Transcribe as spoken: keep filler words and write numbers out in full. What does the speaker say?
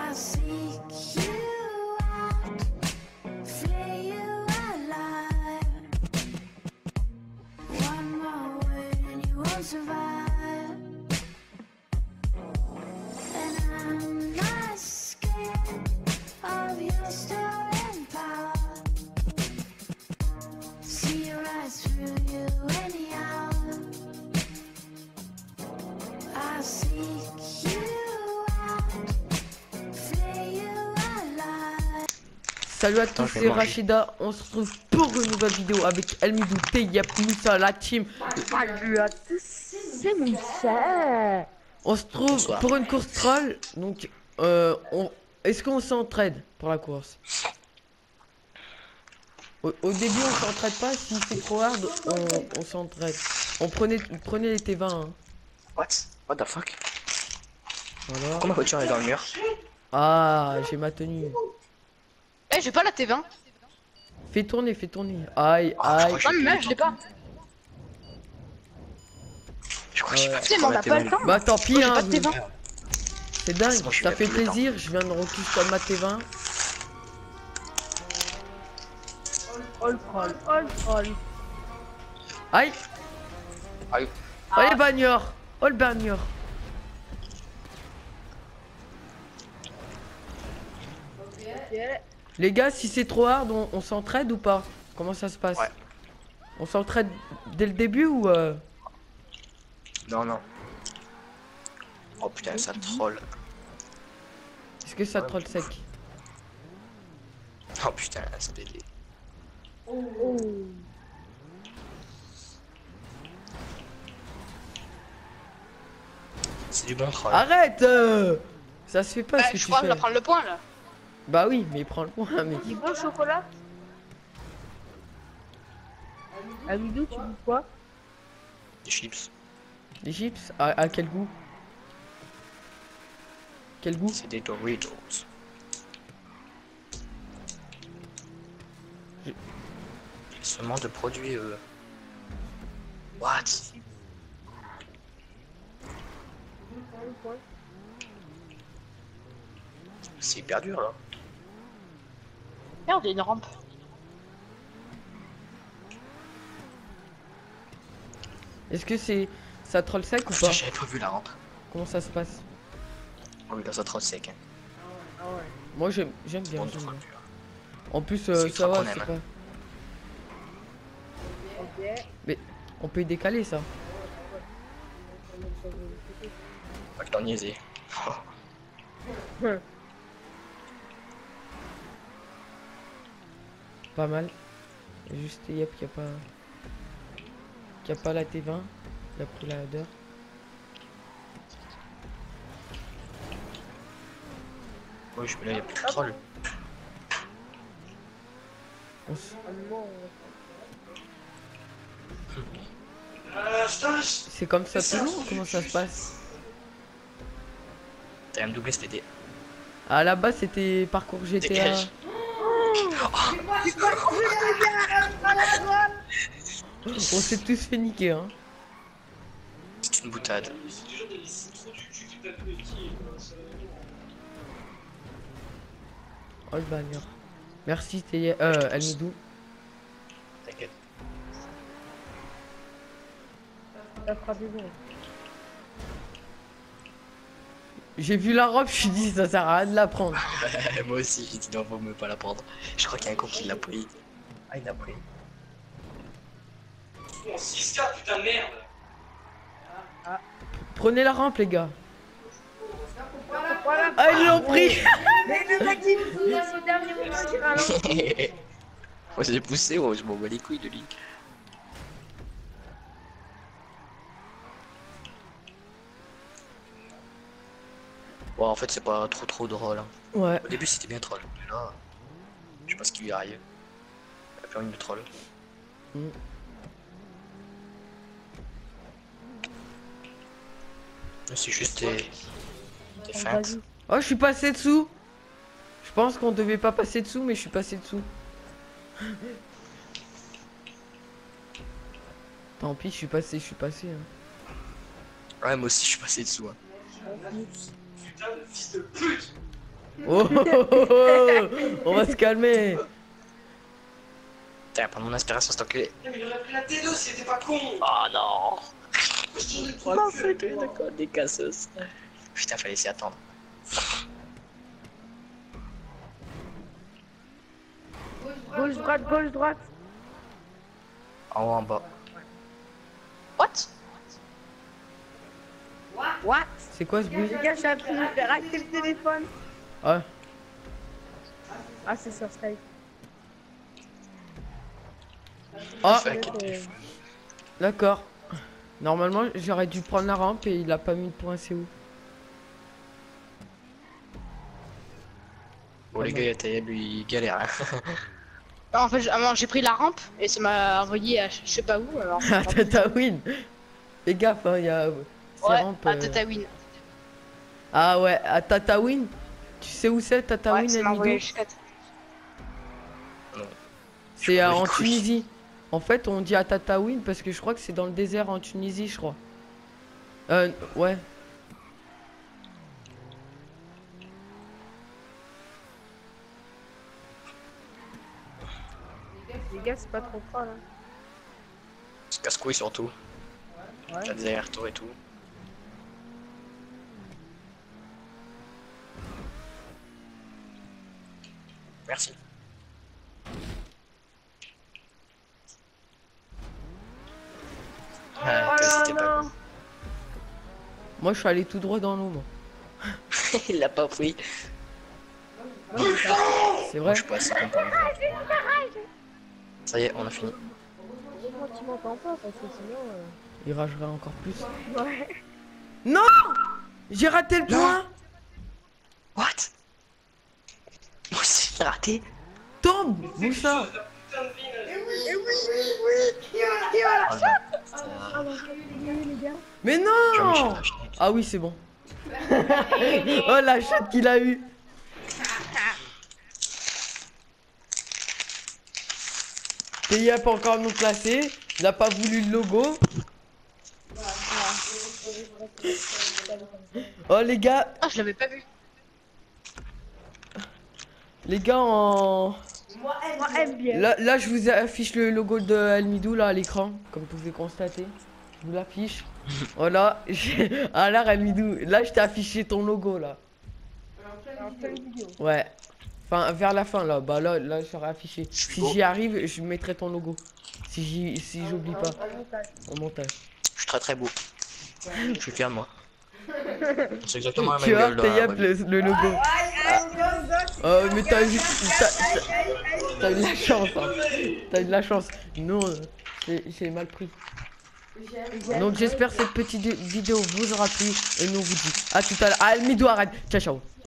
Salut à tous, c'est Rachida, on se retrouve pour une nouvelle vidéo avec Elmidou, Teyep, Moussa, la team. Salut à tous, c'est Moussa. On se trouve Bonsoir. Pour une course troll, donc euh, on... est-ce qu'on s'entraide pour la course? Au, au début on s'entraide pas, si c'est trop hard, on, on s'entraide. On prenait, prenait les T vingt. Hein. What? What the fuck? Voilà. Pourquoi ma voiture est dans le mur? Ah, j'ai ma tenue. Eh, hey, j'ai pas la T vingt. Fais tourner, fais tourner. Aïe, aïe. Non, mais même, je l'ai pas. Je crois que j'ai pas fait. On a pas le temps. Bah, tant pis, hein. Je... C'est dingue, bon, ça fait plaisir. Je viens de recul comme ma T vingt. Oh le troll, oh le troll. Aïe. Aïe. Oh les bagneurs. Oh le bagneur. Yeah. Les gars, si c'est trop hard, on, on s'entraide ou pas? Comment ça se passe? Ouais. On s'entraide dès le début ou euh... Non, non. Oh putain, ça troll. Est-ce que ça troll sec? Oh putain, c'est bébé. Oh. C'est du bon troll. Arrête euh... Ça se fait pas. Bah, ce que je tu crois que fais. je vais prendre le point là. Bah oui, mais prends le point, mais... Du bon chocolat. Amidou, tu dis quoi? Des chips. Des chips à, à quel goût? Quel goût? C'est des Doritos. Je... Seulement de produits euh... What? C'est hyper dur là. Merde, il y a une rampe. Est-ce que c'est... ça troll sec Oh, ou putain, pas? j'avais pas vu la rampe. Comment ça se passe? Oh oui, là ça troll sec. Hein. Ah ouais. Moi j'aime bien, Bon, j'aime bien. pur. En plus euh, C'est ça va, ultra c'est qu'on pas... aime. Ok. Mais on peut y décaler ça. Pas que t'en niaiser. Pas mal. Il y a juste Yep qui a pas... qui a pas la T vingt. Il a pris la header. Oui, je là, il y a plus de troll. On s- C'est comme ça toujours ou comment ça se passe? T'as M W S T D. À la base c'était parcours G T A. Dégage. On s'est tous fait niquer hein. C'est une boutade. Oh le bagnard. Merci Teye... euh Elmidou. T'inquiète. Ça fera des bons. J'ai vu la robe, je suis dit ça sert à rien de la prendre. Moi aussi, j'ai dit non, faut me pas la prendre. Je crois qu'il y a un con qui l'a pris. Ah, il l'a pris. six K, putain de merde. Prenez la rampe les gars. Voilà. Ah ils l'ont pris. Mais le mec il me pousse au dernier moment, j'ai ralenti. Moi j'ai poussé, oh, je m'en bats les couilles de lui. Bon, en fait, c'est pas trop trop drôle. Hein. Ouais. Au début, c'était bien troll. Mais là, je sais pas ce qui lui arrive. Il a plus envie de troll. Mm. C'est juste des, des feintes. Oh je suis passé dessous. Je pense qu'on devait pas passer dessous mais je suis passé dessous. Tant pis, je suis passé, je suis passé. Hein. Ouais, moi aussi, je suis passé dessous. Hein. Putain de fils de pute. Oh, oh, oh, oh, on va se calmer. Putain, prendre mon inspiration, c'est enculé. Mais il aurait pris la T deux, c'était pas con. Oh non. Oh, c'est d'accord, des cassos. Putain, fallait s'y attendre. Gauche, droite, gauche, droite. En haut, en bas. What? What? C'est quoi ce bruit? Les gars, j'ai appris à faire rater le téléphone. Ah, Ah, c'est sur Skype. ah, Fuck. d'accord. Normalement, j'aurais dû prendre la rampe et il a pas mis de point, c'est où? Bon, les gars, il y a Taïeb, lui, il galère. Hein. Non, en fait, j'ai ah, j'ai pris la rampe et ça m'a envoyé à je sais pas où. Alors, Ah, Tatawin. Fais gaffe, hein, il y a... ces ouais, rampes, à euh, Tatawin. Ah ouais, à Tatawin. Tu sais où c'est Tatawin, Ouais, ça m'a Elmido? envoyé jusqu'à. C'est euh, Oui, en couille. Tunisie. En fait, on dit à Tatawin parce que je crois que c'est dans le désert en Tunisie, je crois. Euh, ouais. Les gars, c'est pas trop fort là. C'est casse-couille surtout. Ouais. T'as des allers-retours et tout. Merci. Ah, toi, c'était pas bon. Moi, je suis allé tout droit dans l'eau, moi. Il l'a pas pris. C'est Moi, vrai? je suis pas assez content. Ça y est, on a fini. Moi, tu m'entends pas parce que sinon. euh, Il ragerait encore plus. Ouais. Non! J'ai raté le point! What? Moi aussi, j'ai raté. Tombe! Moussa! Putain de vie, là. Oh, non. Ah, bah, les gars, les gars. Mais Jean-Michel non! Lachette. Ah oui, c'est bon. Oh, la chatte qu'il a eu! T Y P encore non classé. Il n'a pas voulu le logo. Oh les gars, Ah, je l'avais pas vu. les gars en... Moi, aime bien. Là, là je vous affiche le logo de Elmidou là à l'écran, comme vous pouvez constater. Je vous l'affiche. Voilà. j'ai- Ah là Elmidou, là je t'ai affiché ton logo là. En pleine vidéo. Ouais. Enfin vers la fin là, bah là, là j'aurais affiché. Si j'y arrive, je mettrai ton logo. Si j'y, si j'oublie pas. En montage. En montage. Je suis très très beau. Je suis fier de moi. C'est exactement la Tu même vois, gueule. T Y là, P le, le logo. Oh mais t'as eu, t'as- t'as- t'as eu de la chance, hein. T'as eu de la chance. Non, euh, j'ai j'ai mal pris. Donc j'espère que cette petite vidéo vous aura plu et nous on vous dit à tout à l'heure. Ah, Elmidou arrête. Ciao ciao.